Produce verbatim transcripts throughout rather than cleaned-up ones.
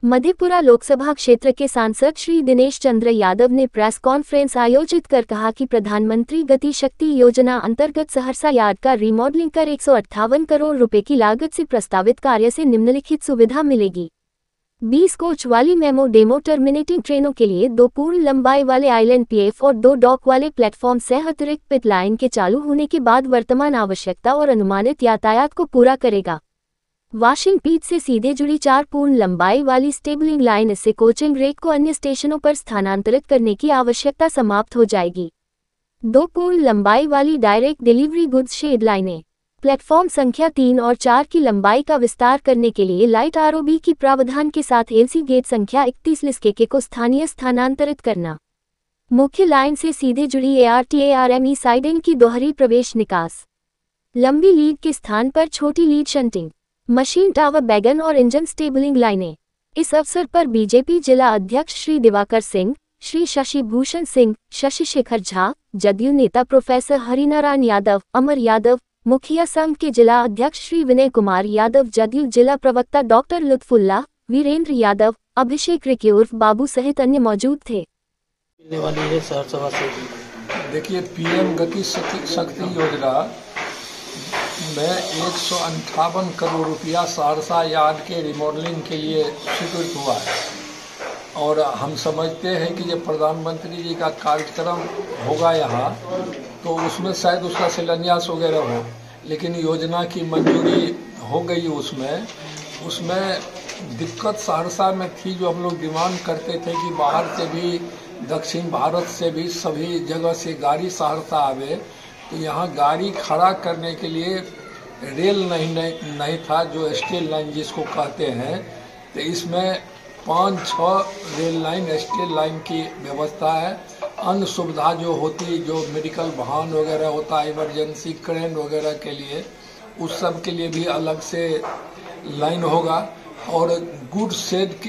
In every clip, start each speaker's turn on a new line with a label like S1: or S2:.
S1: मधेपुरा लोकसभा क्षेत्र के सांसद श्री दिनेश चंद्र यादव ने प्रेस कॉन्फ्रेंस आयोजित कर कहा कि प्रधानमंत्री गति शक्ति योजना अंतर्गत सहरसा यार्ड का रिमॉडलिंग कर एक सौ अट्ठावन करोड़ रुपए की लागत से प्रस्तावित कार्य से निम्नलिखित सुविधा मिलेगी। बीस कोच वाली मेमो डेमो टर्मिनेटिंग ट्रेनों के लिए दो पूर्ण लंबाई वाले आइलैंड पीएफ और दो डॉक वाले प्लेटफॉर्म सह अतिरिक्त पिट लाइन के चालू होने के बाद वर्तमान आवश्यकता और अनुमानित यातायात को पूरा करेगा। वाशिंग पीट से सीधे जुड़ी चार पूर्ण लंबाई वाली स्टेबलिंग लाइन, इससे कोचिंग रेक को अन्य स्टेशनों पर स्थानांतरित करने की आवश्यकता समाप्त हो जाएगी। दो पूर्ण लंबाई वाली डायरेक्ट डिलीवरी गुड्स शेड लाइनें, प्लेटफॉर्म संख्या तीन और चार की लंबाई का विस्तार करने के लिए लाइट आरओबी की प्रावधान के साथ एलसी गेट संख्या इकतीस लिस्केके को स्थानीय स्थानांतरित करना। मुख्य लाइन से सीधे जुड़ी एआरटीएआरएमई साइडिंग की दोहरी प्रवेश निकास, लंबी लीड के स्थान पर छोटी लीड शंटिंग, मशीन टावर बैगन और इंजन स्टेबलिंग लाइनें। इस अवसर पर बीजेपी जिला अध्यक्ष श्री दिवाकर सिंह, श्री शशि भूषण सिंह, शशि शेखर झा, जदयू नेता प्रोफेसर हरिनारायण यादव, अमर यादव, मुखिया संघ के जिला अध्यक्ष श्री विनय कुमार यादव, जदयू जिला प्रवक्ता डॉक्टर लुत्फुल्लाह, वीरेंद्र यादव, अभिषेक रिकी उर्फ बाबू सहित अन्य मौजूद थे।
S2: देखिए, पीएम गति शक्ति योजना में एक सौ अंठावन करोड़ रुपया सहरसा यार्ड के रिमॉडलिंग के लिए स्वीकृत हुआ है और हम समझते हैं कि जब प्रधानमंत्री जी का कार्यक्रम होगा यहाँ तो उसमें शायद उसका शिलान्यास वगैरह हो, लेकिन योजना की मंजूरी हो गई। उसमें उसमें दिक्कत सहरसा में थी, जो हम लोग डिमांड करते थे कि बाहर से भी, दक्षिण भारत से भी, सभी जगह से गाड़ी सहरसा आवे, तो यहाँ गाड़ी खड़ा करने के लिए रेल नहीं नहीं, नहीं था, जो स्टील लाइन जिसको कहते हैं। तो इसमें पाँच छः रेल लाइन स्टील लाइन की व्यवस्था है। अन्य सुविधा जो होती, जो मेडिकल वाहन वगैरह होता है, इमरजेंसी क्रेन वगैरह के लिए, उस सब के लिए भी अलग से लाइन होगा। और गुड्स शेड की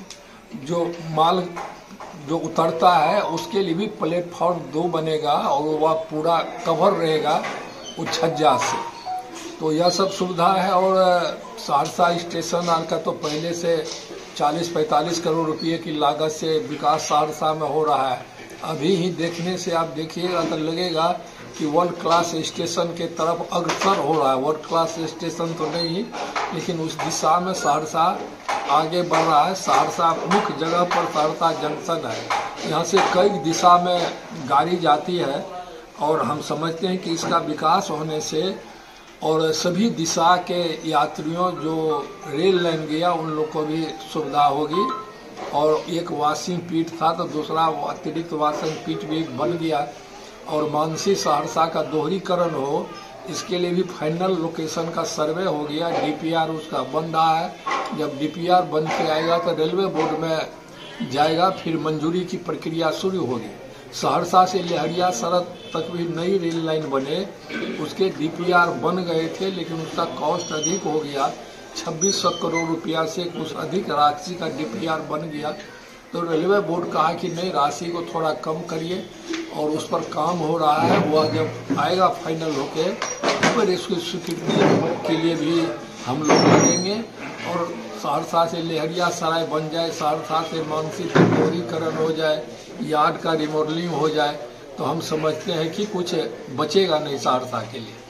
S2: जो माल जो उतरता है उसके लिए भी प्लेटफॉर्म दो बनेगा और वह पूरा कवर रहेगा उस छज्जा से। तो यह सब सुविधा है। और सहरसा स्टेशन आर का तो पहले से चालीस पैंतालीस करोड़ रुपए की लागत से विकास सहरसा में हो रहा है। अभी ही देखने से आप देखिएगा तो लगेगा कि वर्ल्ड क्लास स्टेशन के तरफ अग्रसर हो रहा है। वर्ल्ड क्लास स्टेशन तो नहीं, लेकिन उस दिशा में सहरसा आगे बढ़ रहा है। सहरसा मुख्य जगह पर सहरसा जंक्शन है, यहाँ से कई दिशा में गाड़ी जाती है और हम समझते हैं कि इसका विकास होने से और सभी दिशा के यात्रियों जो रेल लाइन गया उन लोग को भी सुविधा होगी। और एक वाशिंग पीट था तो दूसरा अतिरिक्त वाशिंग पीट भी बन गया और मानसी सहरसा का दोहरीकरण हो, इसके लिए भी फाइनल लोकेशन का सर्वे हो गया। डीपीआर उसका बन रहा है। जब डीपीआर बन के आएगा तो रेलवे बोर्ड में जाएगा, फिर मंजूरी की प्रक्रिया शुरू होगी। सहरसा से लहरिया सड़क तक भी नई रेल लाइन बने, उसके डीपीआर बन गए थे, लेकिन उसका कॉस्ट अधिक हो गया। छब्बीस सौ करोड़ रुपया से कुछ अधिक राशि का डीपीआर बन गया। तो रेलवे बोर्ड कहा कि नहीं, राशि को थोड़ा कम करिए और उस पर काम हो रहा है। वह जब आएगा फाइनल होके फिर इसकी स्वीकृति के लिए भी हम लोग लगेंगे और सहरसा से लहरिया सराय बन जाए, सहरसा से मानसी दोहरीकरण हो जाए, यार्ड का रिमॉडलिंग हो जाए, तो हम समझते हैं कि कुछ बचेगा नहीं सहरसा के लिए।